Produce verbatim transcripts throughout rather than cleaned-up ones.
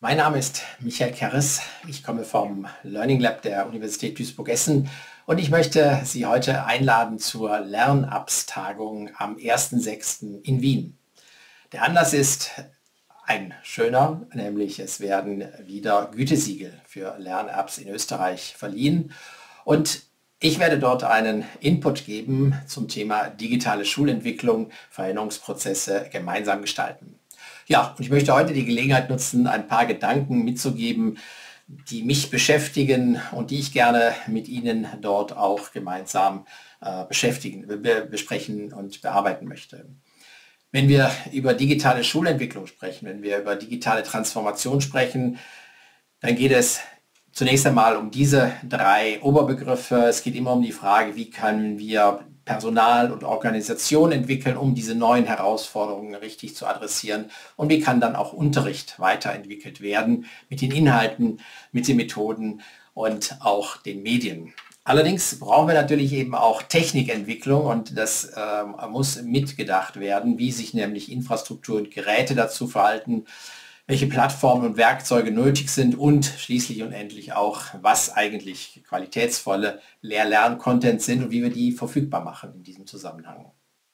Mein Name ist Michael Kerres. Ich komme vom Learning Lab der Universität Duisburg-Essen und ich möchte Sie heute einladen zur Lern-Apps-Tagung am ersten sechsten in Wien. Der Anlass ist ein schöner, nämlich es werden wieder Gütesiegel für Lern-Apps in Österreich verliehen und ich werde dort einen Input geben zum Thema digitale Schulentwicklung, Veränderungsprozesse gemeinsam gestalten. Ja, und ich möchte heute die Gelegenheit nutzen, ein paar Gedanken mitzugeben, die mich beschäftigen und die ich gerne mit Ihnen dort auch gemeinsam äh, beschäftigen, be besprechen und bearbeiten möchte. Wenn wir über digitale Schulentwicklung sprechen, wenn wir über digitale Transformation sprechen, dann geht es zunächst einmal um diese drei Oberbegriffe. Es geht immer um die Frage, wie können wir Personal und Organisation entwickeln, um diese neuen Herausforderungen richtig zu adressieren und wie kann dann auch Unterricht weiterentwickelt werden mit den Inhalten, mit den Methoden und auch den Medien. Allerdings brauchen wir natürlich eben auch Technikentwicklung und das äh, muss mitgedacht werden, wie sich nämlich Infrastruktur und Geräte dazu verhalten, welche Plattformen und Werkzeuge nötig sind und schließlich und endlich auch, was eigentlich qualitätsvolle Lehr-Lern-Content sind und wie wir die verfügbar machen in diesem Zusammenhang.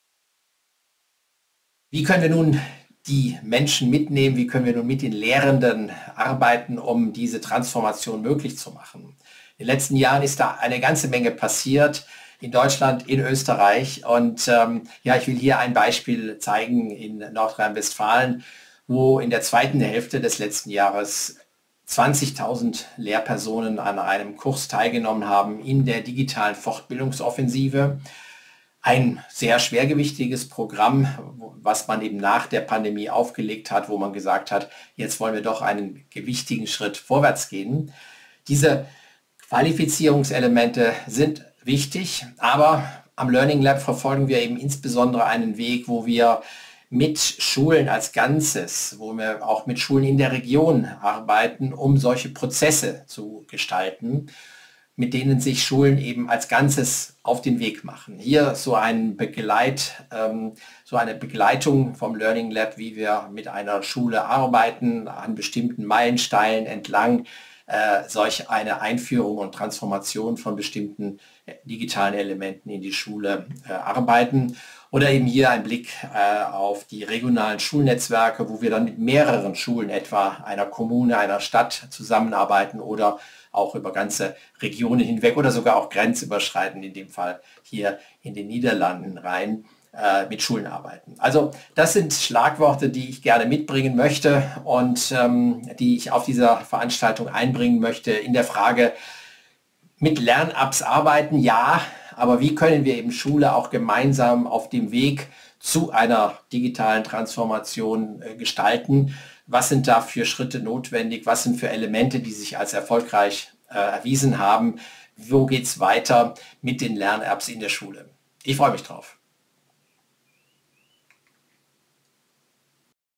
Wie können wir nun die Menschen mitnehmen, wie können wir nun mit den Lehrenden arbeiten, um diese Transformation möglich zu machen? In den letzten Jahren ist da eine ganze Menge passiert, in Deutschland, in Österreich und ähm, ja, ich will hier ein Beispiel zeigen in Nordrhein-Westfalen, wo in der zweiten Hälfte des letzten Jahres zwanzigtausend Lehrpersonen an einem Kurs teilgenommen haben in der digitalen Fortbildungsoffensive. Ein sehr schwergewichtiges Programm, was man eben nach der Pandemie aufgelegt hat, wo man gesagt hat, jetzt wollen wir doch einen gewichtigen Schritt vorwärts gehen. Diese Qualifizierungselemente sind wichtig, aber am Learning Lab verfolgen wir eben insbesondere einen Weg, wo wir mit Schulen als Ganzes, wo wir auch mit Schulen in der Region arbeiten, um solche Prozesse zu gestalten, mit denen sich Schulen eben als Ganzes auf den Weg machen. Hier so, ein Begleit, ähm, so eine Begleitung vom Learning Lab, wie wir mit einer Schule arbeiten, an bestimmten Meilensteinen entlang, äh, solch eine Einführung und Transformation von bestimmten äh, digitalen Elementen in die Schule äh, arbeiten. Oder eben hier ein Blick äh, auf die regionalen Schulnetzwerke, wo wir dann mit mehreren Schulen, etwa einer Kommune, einer Stadt zusammenarbeiten oder auch über ganze Regionen hinweg oder sogar auch grenzüberschreitend, in dem Fall hier in den Niederlanden rein, äh, mit Schulen arbeiten. Also das sind Schlagworte, die ich gerne mitbringen möchte und ähm, die ich auf dieser Veranstaltung einbringen möchte in der Frage, mit Lern-Apps arbeiten, ja, aber wie können wir eben Schule auch gemeinsam auf dem Weg zu einer digitalen Transformation äh, gestalten? Was sind da für Schritte notwendig? Was sind für Elemente, die sich als erfolgreich äh, erwiesen haben? Wo geht es weiter mit den Lern-Apps in der Schule? Ich freue mich drauf.